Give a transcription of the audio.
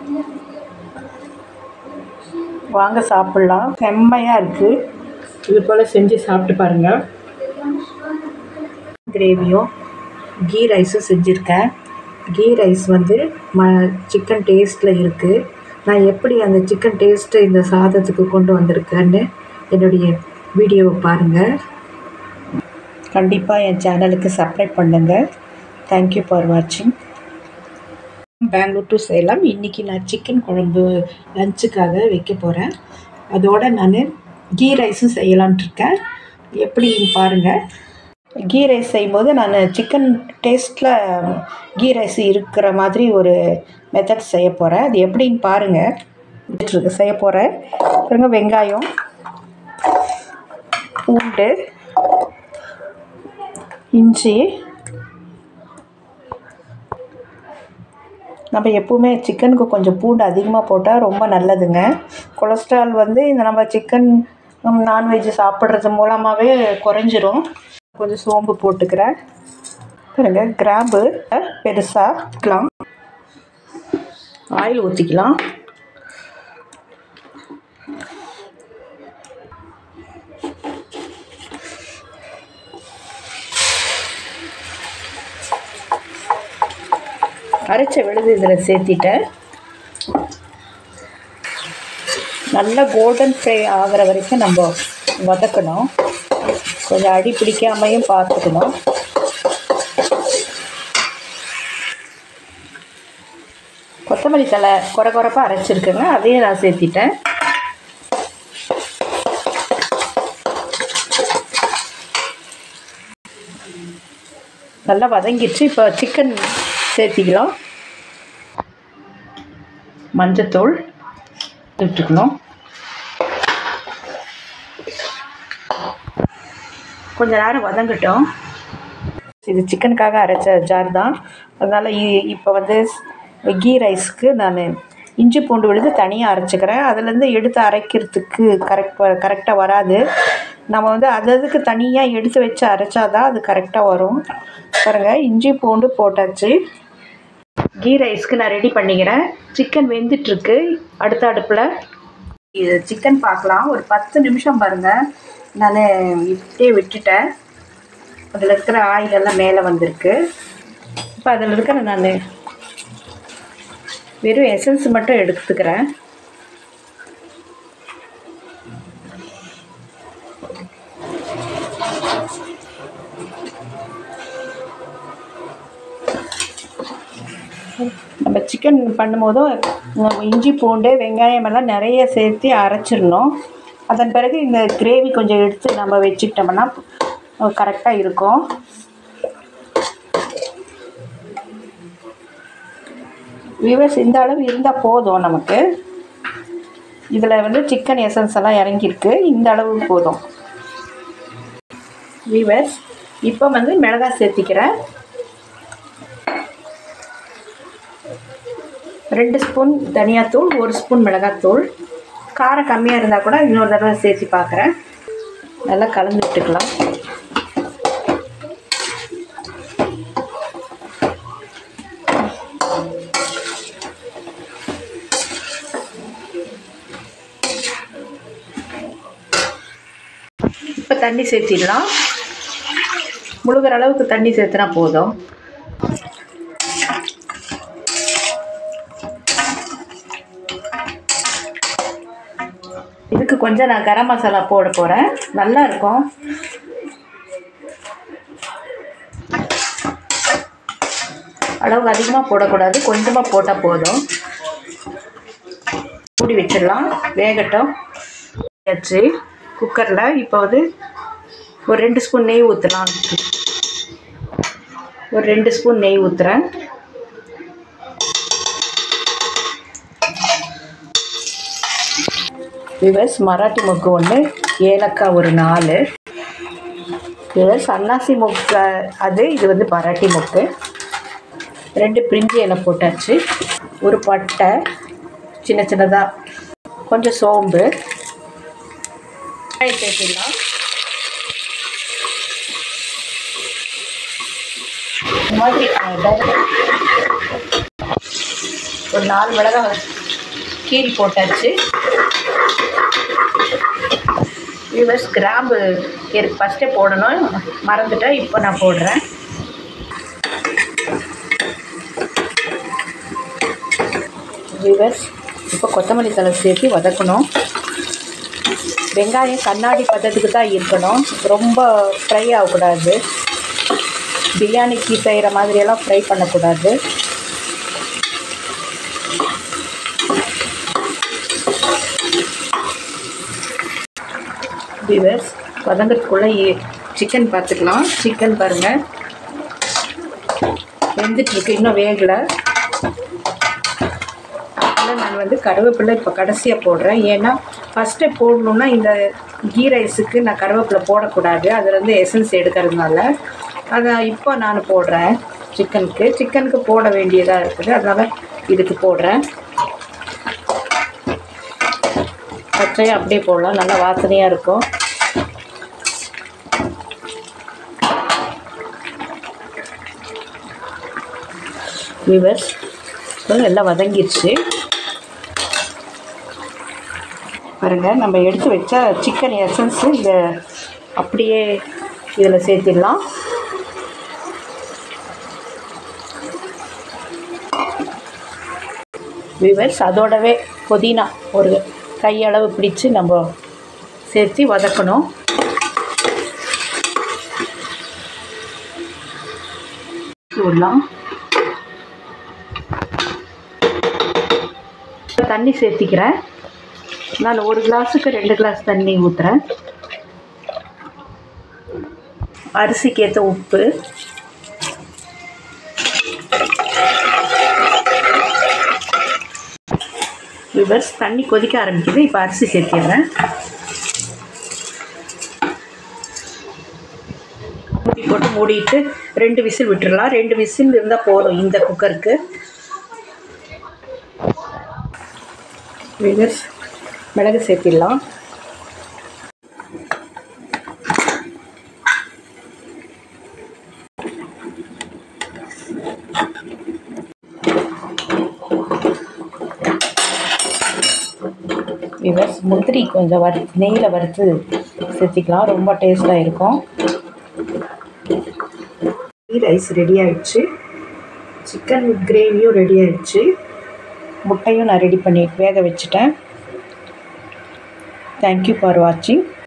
வாங்க சாப்பிட்லாம். செம்மையாக இருக்குது. இது போல் செஞ்சு சாப்பிட்டு பாருங்கள். கிரேவியும் கீ ரைஸும் செஞ்சுருக்கேன். கீ ரைஸ் வந்து சிக்கன் டேஸ்ட்டில் இருக்குது. நான் எப்படி அந்த சிக்கன் டேஸ்ட்டு இந்த சாதத்துக்கு கொண்டு வந்திருக்கேன்னு என்னுடைய வீடியோவை பாருங்கள். கண்டிப்பாக என் சேனலுக்கு சப்ஸ்கிரைப் பண்ணுங்கள். தேங்க்யூ ஃபார் வாட்சிங். பெங்களூர் டு சேலம். இன்றைக்கி நான் சிக்கன் குழம்பு லஞ்சுக்காக வைக்க போகிறேன். அதோடு நான் கீ ரைஸும் செய்யலான்ட்ருக்கேன். எப்படின்னு பாருங்கள். கீ ரைஸ் செய்யும்போது நான் சிக்கன் டேஸ்ட்டில் கீ ரைஸ் இருக்கிற மாதிரி ஒரு மெத்தட் செய்ய போகிறேன். அது எப்படின்னு பாருங்கள். செய்ய போகிறேன். பாருங்க, வெங்காயம், பூண்டு, இஞ்சி. நம்ம எப்போவுமே சிக்கனுக்கு கொஞ்சம் பூண்டு அதிகமாக போட்டால் ரொம்ப நல்லதுங்க. கொலஸ்ட்ரால் வந்து இந்த நம்ம சிக்கன் நான்வெஜ் சாப்பிட்றது மூலமாகவே குறைஞ்சிரும். கொஞ்சம் சோம்பு போட்டுக்கிறேன். பாருங்க, கிராம்பு பெருசாக வைக்கலாம். ஆயில் ஊற்றிக்கலாம். அரைச்ச விழுது இதில் சேர்த்திட்டேன். நல்லா கோல்டன் ஃப்ரை ஆகிற வரைக்கும் நம்ம வதக்கணும். கொஞ்சம் அடி பிடிக்காமையும் பார்த்துக்கணும். கொத்தமல்லி தழை குறைப்பாக அரைச்சிருக்கேங்க, அதையும் நான் சேர்த்திட்டேன். நல்லா வதங்கிடுச்சு. இப்போ சிக்கன் சேர்த்திக்கலாம். மஞ்சத்தூள் விட்டுக்கணும். கொஞ்ச நேரம் வதங்கட்டும். இது சிக்கனுக்காக அரைச்ச ஜார் தான். அதனால் இப்போ வந்து கீ ரைஸ்க்கு நான் இஞ்சி பூண்டு விழுது தனியாக அரைச்சிக்கிறேன். அதுலேருந்து எடுத்து அரைக்கிறதுக்கு கரெக்டாக வராது. நம்ம வந்து அதுக்கு தனியாக எடுத்து வச்சு அரைச்சாதான் அது கரெக்டாக வரும். பாருங்கள், இஞ்சி பூண்டு போட்டாச்சு. கீ ரைஸ்க்கு நான் ரெடி பண்ணிக்கிறேன். சிக்கன் வெந்துட்டுருக்கு. அடுத்த அடுப்பில் இது சிக்கன் பார்க்கலாம். ஒரு 10 நிமிஷம் பாருங்கள். நான் இப்படியே விட்டுட்டேன். அதில் இருக்கிற ஆயில் எல்லாம் மேலே வந்திருக்கு. இப்போ அதில் இருக்கிற நான் வெறும் எசன்ஸ் மட்டும் எடுத்துக்கிறேன். நம்ம சிக்கன் பண்ணும்போதும் இஞ்சி பூண்டு வெங்காயம் எல்லாம் நிறைய சேர்த்து அரைச்சிடணும். அதன் பிறகு இந்த கிரேவி கொஞ்சம் எடுத்து நம்ம வச்சுக்கிட்டோம்னா கரெக்டாக இருக்கும். வியூவர்ஸ், இந்த அளவு இருந்தால் போதும் நமக்கு. இதில் வந்து சிக்கன் எசன்ஸ் எல்லாம் இறங்கியிருக்கு. இந்த அளவு போதும். வியூவர்ஸ், இப்போ வந்து மிளகாய் சேர்த்திக்கிறேன். 2 ஸ்பூன் தனியாத்தூள், 1 ஸ்பூன் மிளகாத்தூள். காரம் கம்மியாக இருந்தால் கூட இன்னொரு தடவை சேர்த்து பார்க்குறேன். நல்லா கலந்து விட்டுக்கலாம். இப்போ தண்ணி சேர்த்திடலாம். முழுகிற அளவுக்கு தண்ணி சேர்த்துனா போதும். இதுக்கு கொஞ்சம் நான் கரம் மசாலா போட போகிறேன். நல்லா இருக்கும். அளவு அதிகமாக போடக்கூடாது, கொஞ்சமாக போட்டால் போதும். மூடி வச்சிடலாம், வேகட்டும். வச்சு குக்கரில் இப்போ வந்து ஒரு 2 ஸ்பூன் நெய் ஊற்றலாம். ஒரு 2 ஸ்பூன் நெய் ஊற்றுறேன். விவர்ஸ், மராட்டி மொக்கு 1, ஏலக்காய் ஒரு 4. விவர்ஸ், அன்னாசி மொக்கு அது, இது வந்து மராட்டி மொக்கு. 2 பிரிஞ்சி இலை போட்டாச்சு. ஒரு பட்டை சின்ன சின்னதாக, கொஞ்சம் சோம்பு சேர்த்துடலாம். இந்த மாதிரி ஒரு 4 மிளகாய் கீரி போட்டாச்சு. வியூவர்ஸ், கிராம்பு ஃபஸ்ட்டே போடணும், மறந்துட்டேன். இப்போ நான் போடுறேன். வியூவர்ஸ், இப்போ கொத்தமல்லி தழை சேர்த்து வதக்கணும். வெங்காயம் கண்ணாடி பதத்துக்கு தான் இருக்கணும், ரொம்ப ஃப்ரை ஆகக்கூடாது. பிரியாணிக்கு செய்கிற மாதிரியெல்லாம் ஃப்ரை பண்ணக்கூடாது. வியூவர்ஸ், வதங்கிறதுக்குள்ளே சிக்கன் பார்த்துக்கலாம். சிக்கன் பாருங்கள் வெந்துட்டுருக்கு, இன்னும் வேகலை. நான் வந்து கருவேப்பிலை இப்போ கடைசியாக போடுறேன். ஏன்னா ஃபஸ்ட்டே போடணுன்னா இந்த கீ ரைஸுக்கு நான் கருவேப்பிலை போடக்கூடாது, அதுலேருந்து எசன்ஸ் எடுக்கிறதுனால. அதை இப்போ நான் போடுறேன். சிக்கனுக்கு போட வேண்டியதாக இருக்குது, அதனால் இதுக்கு போடுறேன். பச்சையாக அப்படியே போடலாம், நல்லா வாசனையாக இருக்கும். வியூவர்ஸ், எல்லாம் வதங்கிடுச்சு பாருங்கள். நம்ம எடுத்து வச்ச சிக்கன் எசன்ஸு இதை அப்படியே இதில் சேர்த்திடலாம். வியூவர்ஸ், அதோடவே புதினா ஒரு கையளவு பிடிச்சு நம்ம சேர்த்து வதக்கணும். விடலாம். தண்ணி சேர்த்திக்கிறேன். நான் ஒரு கிளாஸுக்கு 2 கிளாஸ் தண்ணி ஊற்றுறேன். அரிசிக்கு ஏற்ற உப்பு, வியூவர்ஸ், தண்ணி கொதிக்க ஆரம்பிக்குது. இப்போ அரிசி சேர்த்திடுறேன். மூடி போட்டு மூடிட்டு 2 விசில் விட்டுடலாம். 2 விசில் இருந்தால் போதும் இந்த குக்கருக்கு. வியூவர்ஸ், மிளகு சேர்த்திடலாம். வியூவர்ஸ், முந்திரி கொஞ்சம் நெய்யில் வறுத்து சேர்த்திக்கலாம், ரொம்ப டேஸ்ட்டாக இருக்கும். ரைஸ் ரெடி ஆகிடுச்சு. சிக்கன் கிரேவியும் ரெடி ஆகிடுச்சு. முட்டையும் நான் ரெடி பண்ணி வேக வச்சுட்டேன். தேங்க்யூ ஃபார் வாட்சிங்.